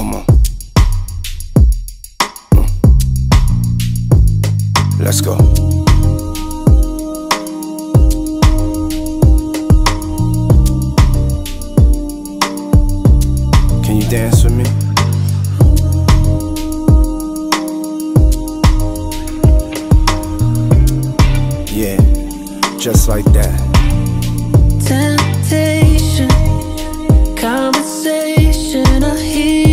Come on. Let's go. Can you dance with me? Yeah, just like that. Temptation, conversation, I hear